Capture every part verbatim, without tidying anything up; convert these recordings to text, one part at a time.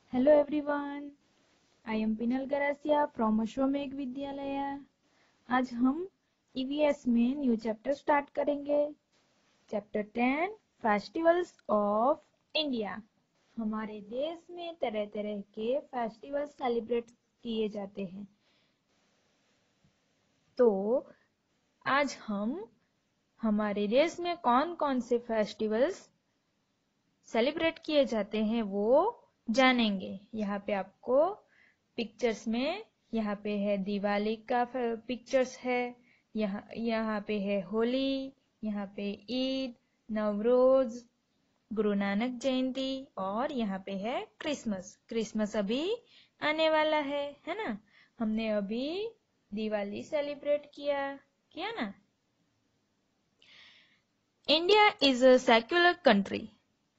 Hello everyone, I am Pinal Garasia from अश्वमेघ विद्यालय। आज हम ईवीएस में न्यू चैप्टर स्टार्ट करेंगे। Chapter ten festivals of India. हमारे देश में तरह तरह के फेस्टिवल्स सेलिब्रेट किए जाते हैं। तो आज हम हमारे देश में कौन कौन से फेस्टिवल्स सेलिब्रेट किए जाते हैं वो जानेंगे। यहाँ पे आपको पिक्चर्स में यहाँ पे है दिवाली का पिक्चर्स है, यहाँ यहाँ पे है होली, यहाँ पे ईद, नवरोज, गुरु नानक जयंती और यहाँ पे है क्रिसमस। क्रिसमस अभी आने वाला है है ना। हमने अभी दिवाली सेलिब्रेट किया किया ना। India is a secular country.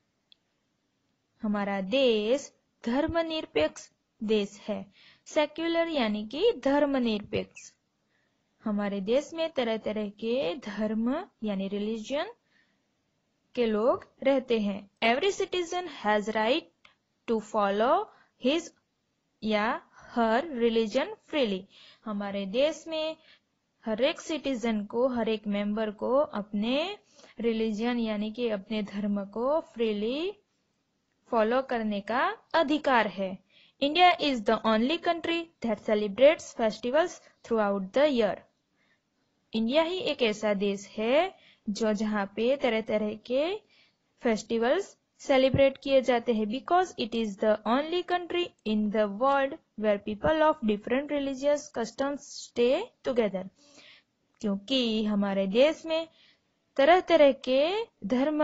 हमारा देश धर्मनिरपेक्ष देश है। सेक्युलर यानी कि धर्मनिरपेक्ष। हमारे देश में तरह तरह के धर्म यानी रिलीजन के लोग रहते हैं। Every citizen has right to follow his या हर रिलीजन फ्रीली। हमारे देश में हर एक सिटीजन को, हर एक मेंबर को अपने रिलीजन यानी कि अपने धर्म को फ्रीली फॉलो करने का अधिकार है। India is the only country that celebrates festivals throughout the year. India ही एक ऐसा देश है जो जहाँ पे तरह तरह के फेस्टिवल्स सेलिब्रेट किए जाते हैं। Because it is the only country in the world where people of different religious customs stay together. क्योंकि हमारे देश में तरह तरह के धर्म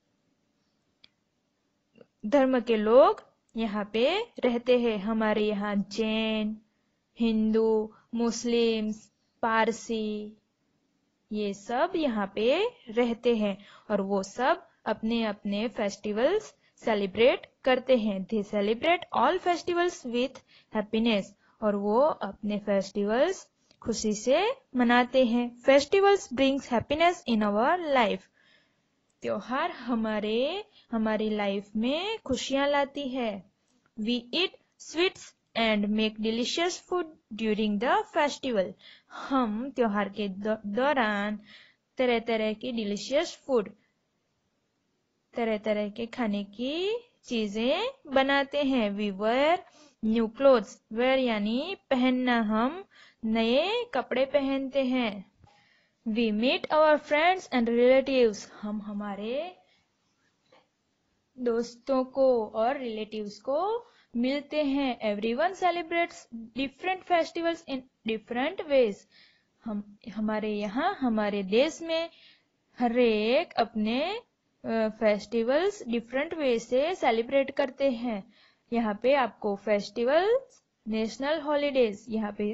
धर्म के लोग यहाँ पे रहते हैं। हमारे यहाँ जैन, हिंदू, मुस्लिम्स, पारसी ये सब यहाँ पे रहते हैं और वो सब अपने अपने फेस्टिवल्स सेलिब्रेट करते हैं। They celebrate all festivals with happiness और वो अपने फेस्टिवल्स खुशी से मनाते हैं। Festivals brings happiness in our life. त्योहार हमारे हमारी लाइफ में खुशियां लाती है। We eat sweets and make delicious food during the festival. हम त्योहार के दौरान तरह तरह की डिलीशियस फूड, तरह तरह के खाने की चीजें बनाते हैं। We wear new clothes. Wear यानी पहनना, हम नए कपड़े पहनते हैं। We meet our friends and relatives. हम हमारे दोस्तों को और रिलेटिव्स को मिलते हैं। Everyone celebrates different festivals in different ways. हम हमारे यहाँ हमारे देश में हर एक अपने फेस्टिवल्स डिफरेंट वे से सेलिब्रेट करते हैं। यहाँ पे आपको फेस्टिवल्स, नेशनल हॉलीडेज, यहाँ पे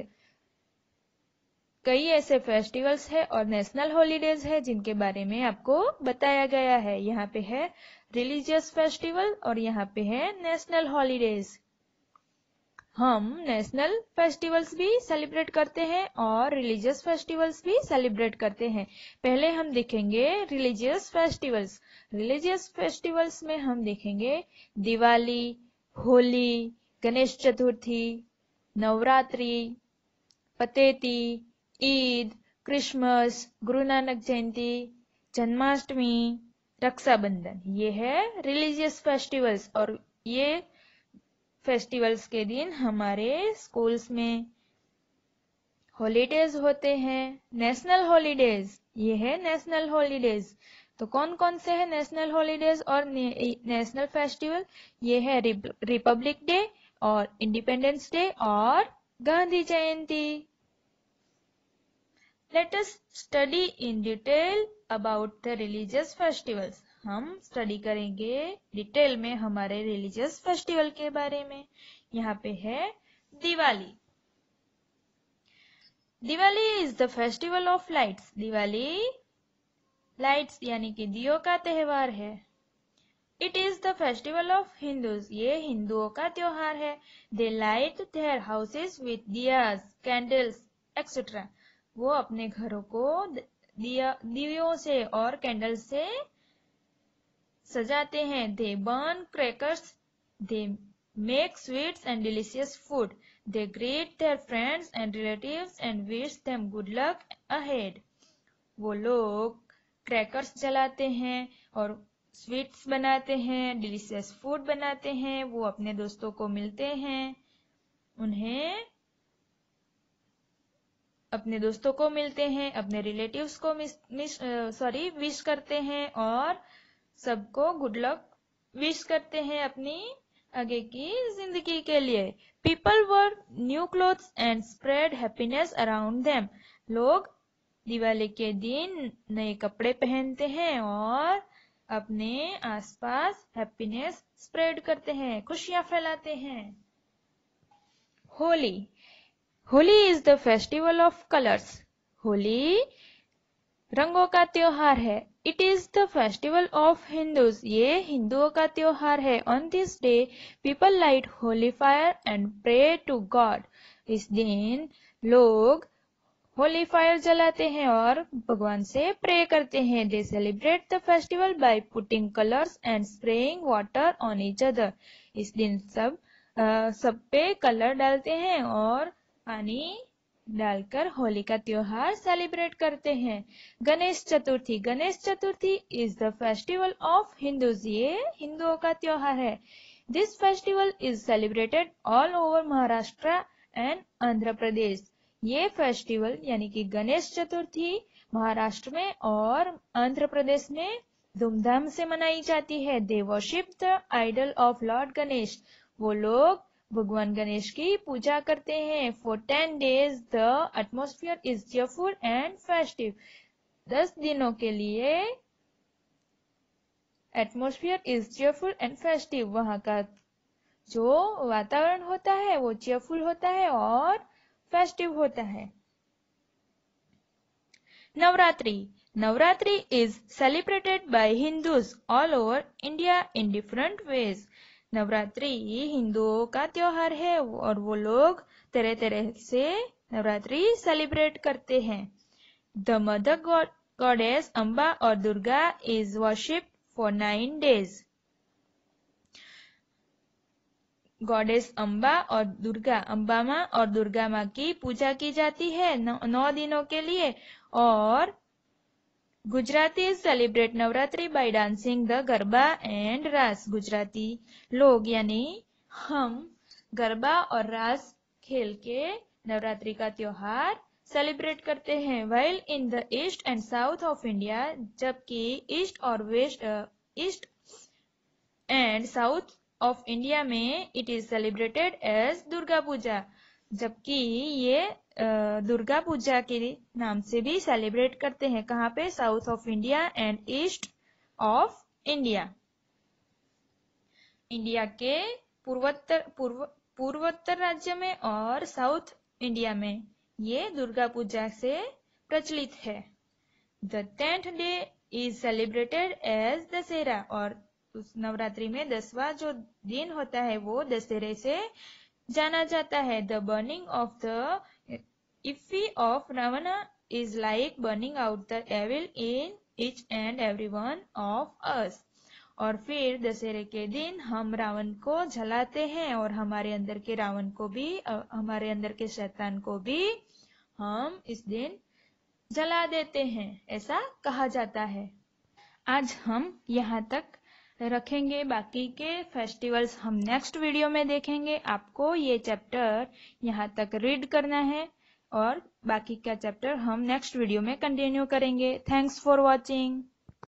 कई ऐसे फेस्टिवल्स है और नेशनल हॉलीडेज है जिनके बारे में आपको बताया गया है। यहाँ पे है रिलीजियस फेस्टिवल और यहाँ पे है नेशनल हॉलीडेज। हम नेशनल फेस्टिवल्स भी सेलिब्रेट करते हैं और रिलीजियस फेस्टिवल्स भी सेलिब्रेट करते हैं। पहले हम देखेंगे रिलीजियस फेस्टिवल्स। रिलीजियस फेस्टिवल्स में हम देखेंगे दिवाली, होली, गणेश चतुर्थी, नवरात्रि, पतेती, ईद, क्रिसमस, गुरु नानक जयंती, जन्माष्टमी, रक्षाबंधन। ये है रिलीजियस फेस्टिवल्स और ये फेस्टिवल्स के दिन हमारे स्कूल्स में हॉलीडेज होते हैं। नेशनल हॉलीडेज, ये है नेशनल हॉलीडेज। तो कौन कौन से है नेशनल हॉलीडेज और नेशनल फेस्टिवल? ये है रिपब्लिक डे और इंडिपेंडेंस डे और Gandhi Jayanti. Let us study in detail about the religious festivals. हम स्टडी करेंगे डिटेल में हमारे रिलीजियस फेस्टिवल के बारे में। यहाँ पे है Diwali. Diwali is the festival of lights. Diwali lights यानी कि दियों का त्योहार है। It is the festival of Hindus. ये हिंदुओं का त्योहार है। They light their houses with diyas, candles etcetera. वो अपने घरों को दिया दियों से और कैंडल से सजाते हैं। They burn crackers, they make sweets and delicious food. They greet their friends and relatives and wish them good luck ahead. वो लोग क्रैकर्स जलाते हैं और स्वीट्स बनाते हैं, डिलीशियस फूड बनाते हैं, वो अपने दोस्तों को मिलते हैं, उन्हें अपने दोस्तों को मिलते हैं, अपने रिलेटिव्स को सॉरी विश करते हैं और सबको गुड लक विश करते हैं अपनी आगे की जिंदगी के लिए. People wear new clothes and spread happiness around them. लोग दिवाली के दिन नए कपड़े पहनते हैं और अपने आसपास हैप्पीनेस स्प्रेड करते हैं, खुशियां फैलाते हैं. Holi. Holi is the festival of colours. Holi रंगों का त्योहार है. It is the festival of Hindus. ये हिंदुओं का त्योहार है. On this day people light Holi fire and pray to God. इस दिन लोग होली फायर जलाते हैं और भगवान से प्रे करते हैं. They celebrate the festival by putting colours and spraying water on each other. इस दिन सब आ, सब पे कलर डालते हैं और पानी डालकर होली का त्योहार सेलिब्रेट करते हैं. Ganesh Chaturthi. Ganesh Chaturthi is the festival of Hindus. ये हिंदुओं का त्योहार है. This festival is celebrated all over Maharashtra and Andhra Pradesh. ये फेस्टिवल यानी कि गणेश चतुर्थी महाराष्ट्र में और आंध्र प्रदेश में धूमधाम से मनाई जाती है. They worship the idol of lord Ganesh. वो लोग भगवान गणेश की पूजा करते हैं. For ten days the atmosphere is cheerful and festive. दस दिनों के लिए atmosphere is cheerful and festive. वहां का जो वातावरण होता है वो चीयरफुल होता है और फेस्टिव होता है. Navratri. Navratri is celebrated by Hindus all over India in different ways. Navratri हिंदुओं का त्योहार है और वो लोग तरह तरह से नवरात्रि सेलिब्रेट करते हैं. द मदर गॉडेस अम्बा और Durga is worship for nine days. Goddess Amba और दुर्गा अम्बा माँ और दुर्गा माँ की पूजा की जाती है नौ, नौ दिनों के लिए. और Gujarati celebrate Navratri by dancing the garba and raas. Gujarati लोग यानी हम गरबा और रास खेल के नवरात्रि का त्योहार सेलिब्रेट करते हैं. While in the east and south of India. जबकि ईस्ट और west east and south of India में it is celebrated as Durga puja. जबकि ये दुर्गा पूजा के नाम से भी सेलिब्रेट करते हैं. कहाँ पे? South of India and east of India. India के पूर्वोत्तर पूर्व पूर्वोत्तर राज्य में और साउथ इंडिया में ये दुर्गा पूजा से प्रचलित है. The tenth day is celebrated as Dussehra. और उस नवरात्रि में दसवां जो दिन होता है वो दशहरे से जाना जाता है. The burning of the effigy of Ravana is like burning out the evil in each and every one of us. और फिर दशहरे के दिन हम रावण को जलाते हैं और हमारे अंदर के रावण को भी हमारे अंदर के शैतान को भी हम इस दिन जला देते हैं, ऐसा कहा जाता है. आज हम यहाँ तक रखेंगे. बाकी के फेस्टिवल्स हम नेक्स्ट वीडियो में देखेंगे. आपको ये चैप्टर यहाँ तक रीड करना है और बाकी का चैप्टर हम नेक्स्ट वीडियो में कंटिन्यू करेंगे. Thanks for watching.